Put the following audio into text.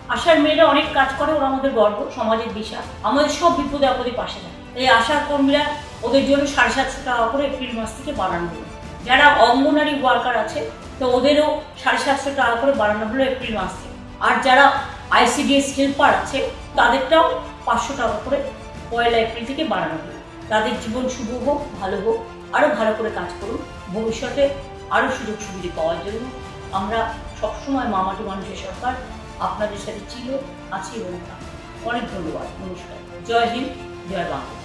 আশার মেয়েরা অনেক কাজ করে, ওরা আমাদের গর্ব, সমাজের দিশা, আমাদের সব বিপদে আপদে পাশে থাকে। এই আশা কর্মীরা ওদের জন্য 750 টাকা করে এপ্রিল মাস থেকে বাড়ানো হলো। যারা অঙ্গনারী ওয়ার্কার আছে তো ওদেরও 750 টাকা করে বাড়ানো হলো এপ্রিল মাস থেকে। আর যারা ICDS হেল্পার আছে তাদেরটাও 500 টাকা করে 1 এপ্রিল থেকে বাড়ানো হলো। তাদের জীবন শুভ হোক, ভালো হোক, আরও ভালো করে কাজ করুন, ভবিষ্যতে আরও সুযোগ সুবিধা পাওয়ার জন্য আমরা সবসময় মামাটি মানুষের সরকার আপনাদের সাথে ছিল, আছি এবং অনেক ধন্যবাদ। নমস্কার। জয় হিন্দ, জয় বাংলা।